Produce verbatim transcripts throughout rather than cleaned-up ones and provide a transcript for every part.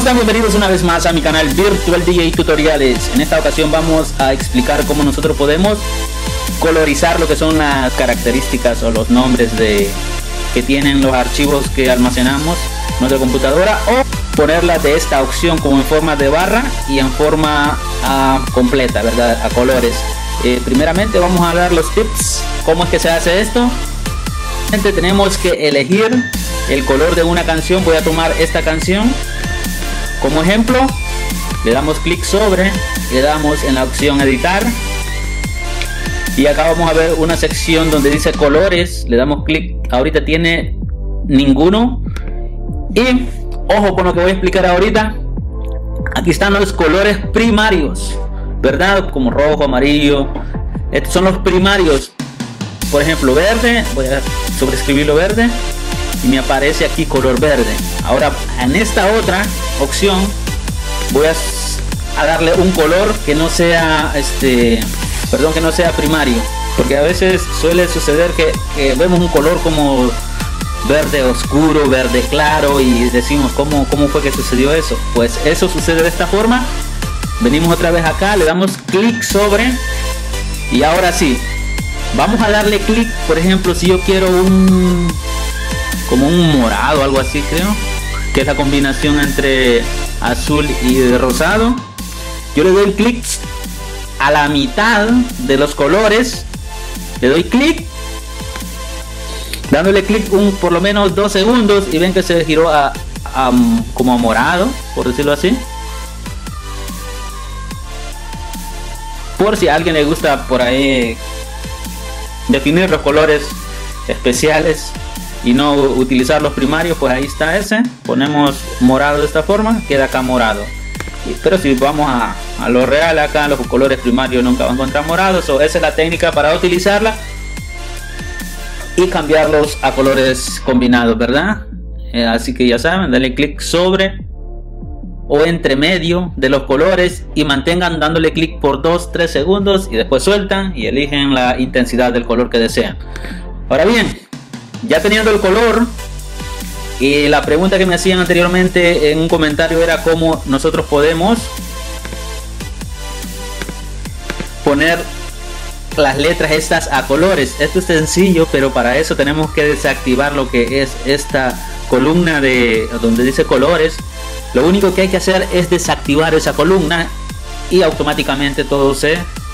están? Bienvenidos una vez más a mi canal Virtual D J Tutoriales. En esta ocasión vamos a explicar cómo nosotros podemos colorizar lo que son las características o los nombres de que tienen los archivos que almacenamos en nuestra computadora, o ponerlas de esta opción como en forma de barra y en forma uh, completa, ¿verdad? A colores. Eh, primeramente vamos a dar los tips. ¿Cómo es que se hace esto? Tenemos que elegir el color de una canción. Voy a tomar esta canción como ejemplo, le damos clic sobre, le damos en la opción editar y acá vamos a ver una sección donde dice colores, le damos clic. Ahorita tiene ninguno y ojo con lo que voy a explicar ahorita. Aquí están los colores primarios, ¿verdad? Como rojo, amarillo. Estos son los primarios. Por ejemplo, verde, voy a sobreescribirlo verde y me aparece aquí color verde. Ahora en esta otra opción voy a, a darle un color que no sea este perdón que no sea primario, porque a veces suele suceder que, que vemos un color como verde oscuro, verde claro y decimos ¿cómo, cómo fue que sucedió eso? Pues eso sucede de esta forma. Venimos otra vez acá, le damos clic sobre y ahora sí vamos a darle clic. Por ejemplo, si yo quiero un como un morado, algo así, creo que es la combinación entre azul y rosado, yo le doy clic a la mitad de los colores, le doy clic, dándole clic un por lo menos dos segundos y ven que se giró a, a como a morado, por decirlo así. Por si a alguien le gusta por ahí definir los colores especiales y no utilizar los primarios, pues ahí está ese. Ponemos morado de esta forma, queda acá morado. Pero si vamos a, a lo real, acá los colores primarios nunca van a encontrar morados. So, esa es la técnica para utilizarla y cambiarlos a colores combinados, ¿verdad? Eh, así que ya saben, dale clic sobre o entre medio de los colores y mantengan dándole clic por dos tres segundos y después sueltan y eligen la intensidad del color que desean. Ahora bien, ya teniendo el color, y la pregunta que me hacían anteriormente en un comentario era cómo nosotros podemos poner las letras estas a colores. Esto es sencillo, pero para eso tenemos que desactivar lo que es esta columna de donde dice colores. Lo único que hay que hacer es desactivar esa columna y automáticamente todo se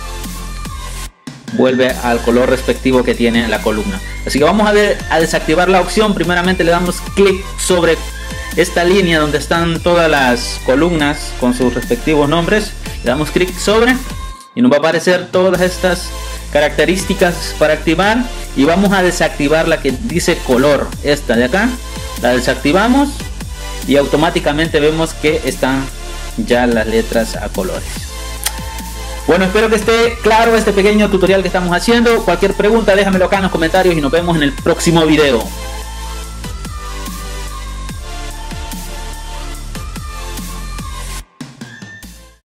vuelve al color respectivo que tiene la columna. Así que vamos a, ver, a desactivar la opción. Primeramente le damos clic sobre esta línea donde están todas las columnas con sus respectivos nombres. Le damos clic sobre y nos va a aparecer todas estas características para activar, y vamos a desactivar la que dice color, esta de acá. La desactivamos y automáticamente vemos que están ya las letras a colores. Bueno, espero que esté claro este pequeño tutorial que estamos haciendo. Cualquier pregunta déjamelo acá en los comentarios y nos vemos en el próximo video.